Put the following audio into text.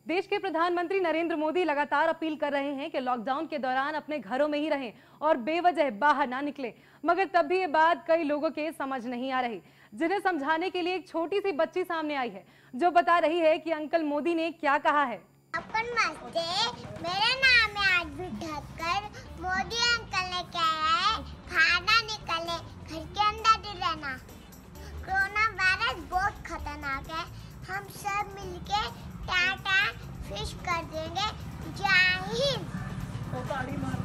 देश के प्रधानमंत्री नरेंद्र मोदी लगातार अपील कर रहे हैं कि लॉकडाउन के दौरान अपने घरों में ही रहें और बेवजह बाहर ना निकलें, मगर तब भी ये बात कई लोगों के समझ नहीं आ रही, जिन्हें समझाने के लिए एक छोटी सी बच्ची सामने आई है जो बता रही है कि अंकल मोदी ने क्या कहा है। मेरा नाम है आरवी थक्कर। मोदी अंकल ने कहा है खाना निकले, घर के अंदर ही रहना। कोरोना वायरस बहुत खतरनाक है, हम सब मिलके टाटा फिश कर देंगे। जय हिंद।